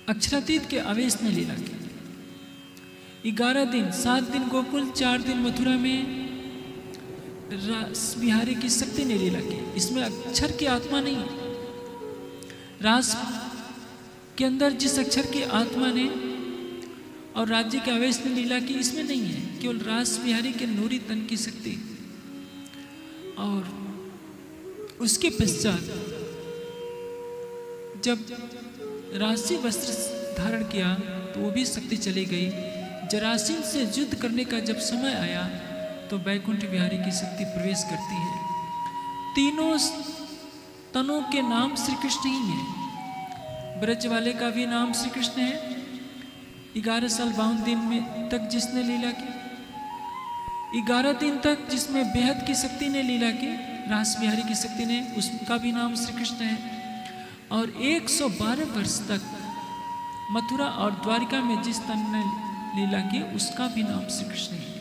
अक्षरातीत के आवेश ने लीला की। 11 दिन, 7 दिन गोकुल, 4 दिन मथुरा में रास बिहारी की शक्ति ने लीला की। इसमें अक्षर की आत्मा नहीं है। रास के अंदर जिस अक्षर की आत्मा ने और राज्य के आवेश ने लीला की, इसमें नहीं है। केवल रास बिहारी के नूरी तन की शक्ति। और उसके पश्चात जब राशि वस्त्र धारण किया तो वो भी शक्ति चली गई। जरासीन से युद्ध करने का जब समय आया तो बैकुंठ बिहारी की शक्ति प्रवेश करती है। तीनों तनों के नाम श्री कृष्ण ही हैं। ब्रज वाले का भी नाम श्री कृष्ण है। 11 साल 52 दिन में तक जिसने लीला की, 11 दिन तक जिसमें बेहद की शक्ति ने लीला की, रास बिहारी की शक्ति ने, उसका भी नाम श्री कृष्ण है। और 112 वर्ष तक मथुरा और द्वारिका में जिस तन ने लीला की, उसका भी नाम श्री कृष्ण है।